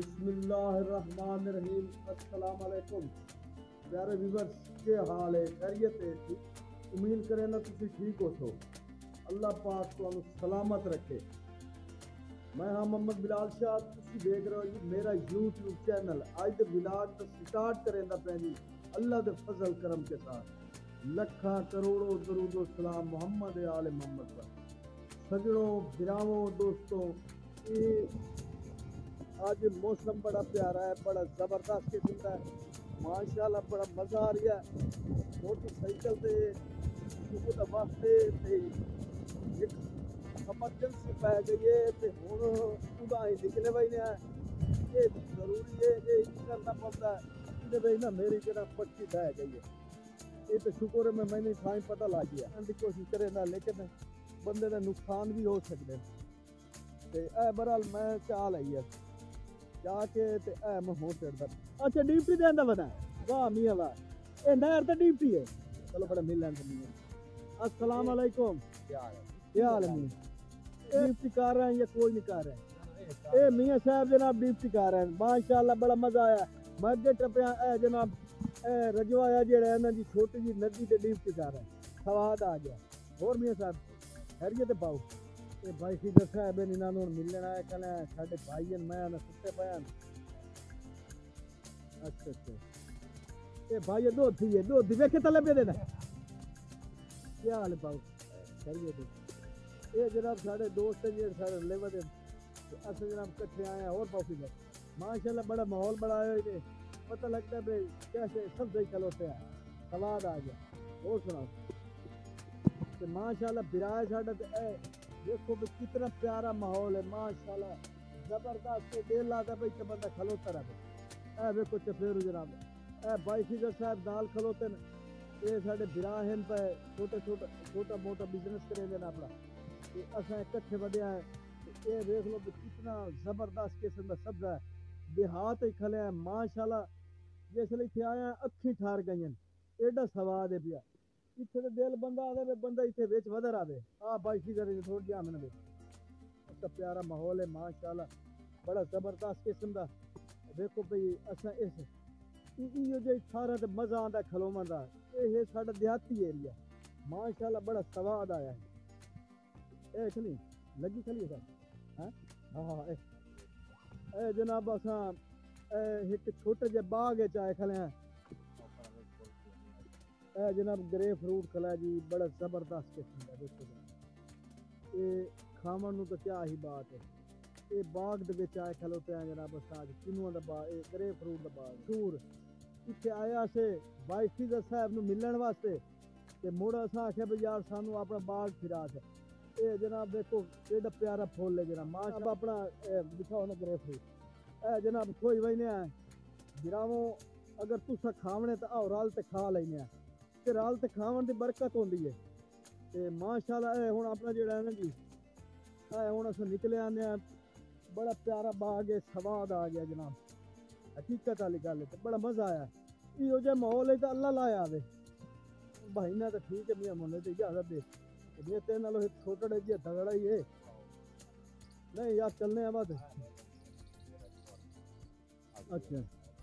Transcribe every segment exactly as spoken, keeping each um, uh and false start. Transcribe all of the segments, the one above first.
बिस्मिल्लाहिर्रहमानिर्रहीम। अस्सलाम वालेकुम प्यारे व्यूअर्स, के हाल है? खैरियत है जी? उम्मीद करें ना तुम ठीक हो सो। अल्लाह पाक तुहानू सलामत रखे। मैं हाँ मोहम्मद बिलाल शाह, तुम देख रहे हो जी मेरा यूट्यूब चैनल। आज दे विलाग तो स्टार्ट करें दा पै जी अल्लाह दे फजल करम के साथ। लखा करोड़ों दरूदो सलाम मोहम्मद आले मोहम्मद पर। सजनों बिरावों दोस्तों, ये आज मौसम बड़ा प्यारा है, बड़ा ज़बरदस्त किस्म का है माशाल्लाह, बड़ा मज़ा आ रहा है। मोटरसाइकिल से सुबह वास्ते एक एमरजेंसी पै गई है तो हुण उदा ही निकले भाई ने। ये जरूरी है, ये करना पड़ता है कि भाई ना मेरी जरा पट्टी बह गई है। ये तो शुक्र है मैं मैंने थाई पता लग गया की कोशिश करे ना, लेकिन बंदे का नुकसान भी हो सकते। बहरहाल मैं चाल आई है जाके ते ए मैं हो चढ़दा। अच्छा ड्यूटी देंदा बना वाह मियां वाह, ए नहर ते ड्यूटी है। चलो बड़ा मिल लें मियां। अस्सलाम वालेकुम, क्या हाल है? क्या हाल है मियां? ड्यूटी कर रहे हैं या कोई नहीं कर रहे हैं? ए मियां साहब जनाब ड्यूटी कर रहे हैं माशाल्लाह, बड़ा मजा आया। मैं अगे टपया ए जनाब ए रजवाया जेड़ा है ना जी, छोटी जी नदी ते ड्यूटी कर रहे हैं, स्वाद आ गया। और मियां साहब खैरियत पाओ? ए भाई सीधा साहब इन्होंने मिलना है कल साढ़े भाई मैं ना सुते पाया। अच्छा अच्छा ए भाई दो थी है दो दी वेखे तले पे देना। क्या हाल पाओ? खैरियत। ये जनाब साढ़े दोस्त हैं जेड साढ़े लेवर दे अस जनाब इकट्ठे आए हैं। और पाओ माशाल्लाह बड़ा माहौल बड़ा है, पता लगता है भाई कैसे सब सही खलोते हैं, सवाद आ गया। और सुनाओ माशाल्लाह बिराए साढ़ा देखो भी कितना प्यारा माहौल है माशाल्लाह, जबरदस्त दिल लाता भाई तो बंदा खलोता रहे। ए देखो चफेरू जनाब ए भाई फिगर साहब दाल खलोते न, ये साढ़े बिरा हैं पे छोटा छोटा छोटा मोटा बिजनेस करेंगे ना अपना। ये असा इकट्ठे बढ़िया है। ये देख लो भी कितना जबरदस्त किस्म का सब्जा है, देहात ही खले हैं माशाल्लाह। जिसले इतने आया अखी ठार गई हैं, एडा स्वाद है पिया। इतने तो दिल बंदा आवे बंदा इतने बेच वधर आवे। आ भाई फिगर थोड़ी जी आमन अच्छा प्यारा माहौल है माशाल्लाह, बड़ा जबरदस्त किस्म का। देखो भाई असा इस इो जो सारा तो मजा आता खलोवन का। ये साढ़ा देहाती एरिया माशाल्लाह, बड़ा स्वाद आया है। ए खली लगी खली सर हाँ हाँ ए जनाब असा एक छोटे जे बाग आए खले हैं। ए जनाब ग्रे फ्रूट खला जी, बड़ा जबरदस्त किस्म का। देखो जनाब ये खावन नूं तो क्या ही बात है। ये बाग दे विच आए खलोते हैं जनाब असाज किनुआ दा बाग, ये ग्रे फ्रूट दा बाग सूर इत्थे आया से भाई फिजा साहब नूं मिलण वास्ते ते मुड़ असां आख्या भी यार सानू अपना बाग फिरा दे। ये जनाब देखो एडा प्यारा फुल है जनाब माशा अपना दिखाओ ना ग्रे फ्रूट। ए जनाब कोई वही नहीं है गिरावो, अगर तुसा खावने तो आओ रल ते खा लेने ते रल ते खावन दी बरकत होंदी है। ते माशाल्लाह ए हुण अपना जेड़ा है ना जी ए हुण अस निकले आने बड़ा प्यारा बाग है, स्वाद आ गया जनाब। हकीकत वाली गल है, बड़ा मजा आया। इहो जिहा माहौल है तो अल्लाह लाया आवे भाई ना तो ठीक है मियां मुन्ने तो इजाजत दे ये तेरे नालों छोटा जी तगड़ा ही है। नहीं यार चलने हैं बाद। अच्छा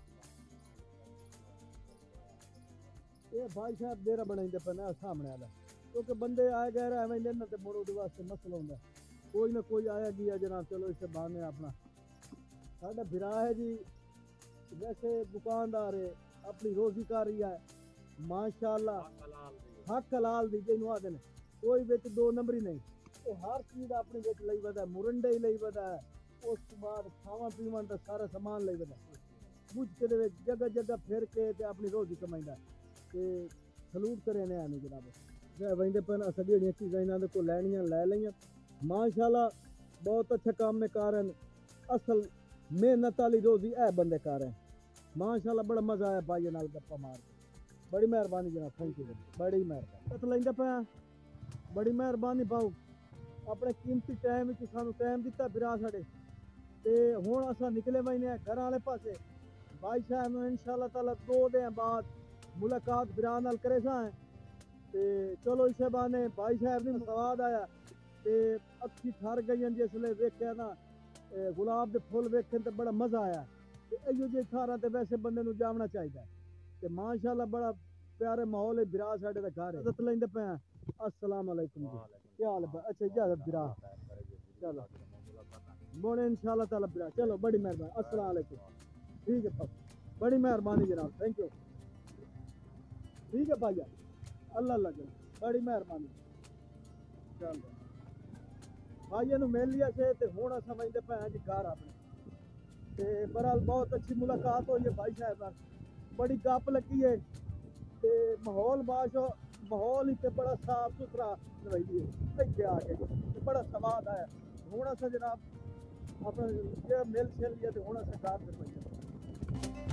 ये भाई साहब डेरा बनाइंदे पे ना सामने वाला, क्योंकि बंदे आए गए रहे एवं ना तो मुड़ो दे वास्ते मसला होंदा। कोई ना कोई आया गया जनाब, चलो इससे बहाने अपना साढ़ा बिरा है जी। वैसे दुकानदार है, अपनी रोजी कर रही है माशाल्लाह, हक हलाल दी जिन्हों आखदे ने, कोई बिच दो नंबरी नहीं। वो हर चीज़ अपने बिच लई वदा, मुरंडे ही लई वदा, उस बाद खावा पीवन का सारा समान लई वदा। बुझ के दे जगह जगह फिर के ते अपनी रोजी कमाइंदा ते सलूट करे ने आने जनाब। जै वंदे पर अस जेहड़ियां चीज़ां इन्हां दे कोल लैनियां लै लईयां माशाल्लाह, बहुत अच्छा काम में कारण असल मेहनत वाली रोजी है बंदे कर रहे हैं माशाल्लाह। बड़ा मजा आया भाई नाल गप्पा मार के, बड़ी मेहरबानी जनाब, थैंक यू बड़ी मेहरबानी। पता लेंदा पाया बड़ी मेहरबानी पाओ, अपने कीमती टाइम सानू टाइम दिता बिरा साढ़े ते हुण असां निकले वही ने घर वाले पासे। भाई साहब ने इंशाअल्लाह ताला दो दिन बाद मुलाकात बिरा नाल करे सा ते चलो इसे बहाने भाई साहब ने स्वाद आया ते अखी ठर गई जिसले वेख्या ना ए, गुलाब के फुल वेखन ते बड़ा मजा आया ते इयो जी थारां ते वैसे बंदे नूं जावना चाहिदा ते माशाअल्लाह बड़ा प्यारे माहौल है बिरा साडे दा घर है इज्जत लेंदे पे हैं। अस्सलाम वालेकुम जी क्या हाल है अच्छा इजाजत बिरा चलो मोड़े इंशाल्लाह ताला बिरा चलो बड़ी मेहरबानी अस्सलाम वालेकुम ठीक है पापा बड़ी मेहरबानी जनाब थैंक यू ठीक है भाईया अल्लाह अल्लाह जनाब बड़ी मेहरबानी चलो भाइयों नूं मिल लिया से ते हुण असां वंदे पे हैं जी घर अपने ते बहरहाल बहुत अच्छी मुलाकात हुई है भाई साहब नाल बड़ी गप लगी है ते माहौल माशो माहौल ही ते बड़ा साफ सुथरा रही है इत्थे आके ते बड़ा स्वाद आया हुण असां जनाब अपना जे मिल छिल लिया ते हुण असां घर ते पहुंचे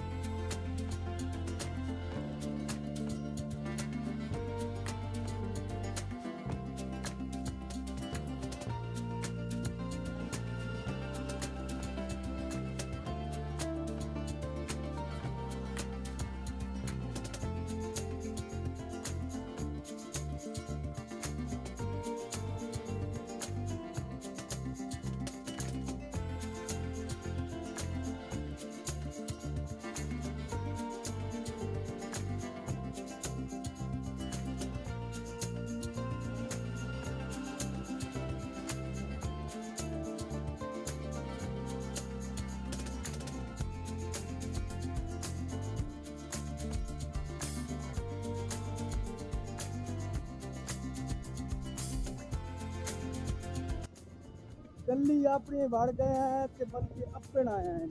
गली अपनी वड़ गए हैं ते बल्कि अपन आए हैं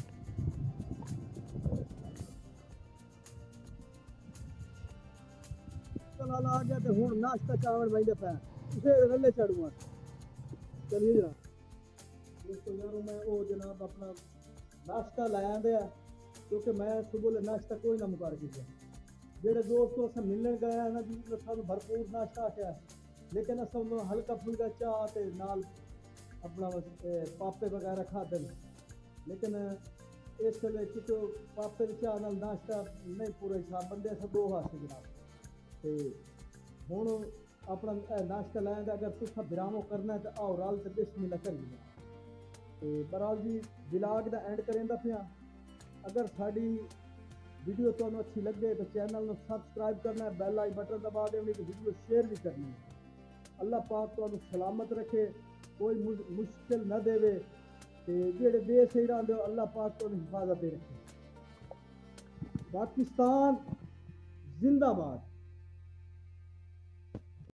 चल आ गया तो हुण नाश्ता चावल वही पे उसे रले चढ़ूंगा चलिए जनाब दोस्तों यारों मैं वो जनाब अपना नाश्ता लाया दिया क्योंकि मैं सुबह नाश्ता कोई ना मुकार किया जेडे दोस्तों अस मिलने गए हैं ना जी सानू भरपूर नाश्ता आख्या लेकिन अस हल्का फुल्का चाह ते नाल अपना पापे वगैरह खाते लेकिन इस वे क्योंकि पापे की चाह नाल नाश्ता नहीं पूरा हिसाब बंदे अस दो हासे जनाब तो हुण अपना नाश्ता लैंदा अगर तुसा बिरामो करना है तो आओ रल ते बिस्मिल्लाह करिए तो बहरहाल जी व्लॉग दा एंड करेंदा पिया अगर साडी वीडियो तुहानू अच्छी लगे तो चैनल नू सबसक्राइब करना है बैल आई बटन दबा देनी तो वीडियो शेयर भी करनी है अल्लाह पाक तुहानू सलामत रखे कोई मुश्किल न देवे ते जेड़े बेसही रहिंदे अल्लाह पाक तुहानू हिफाजत रखे पाकिस्तान जिंदाबाद।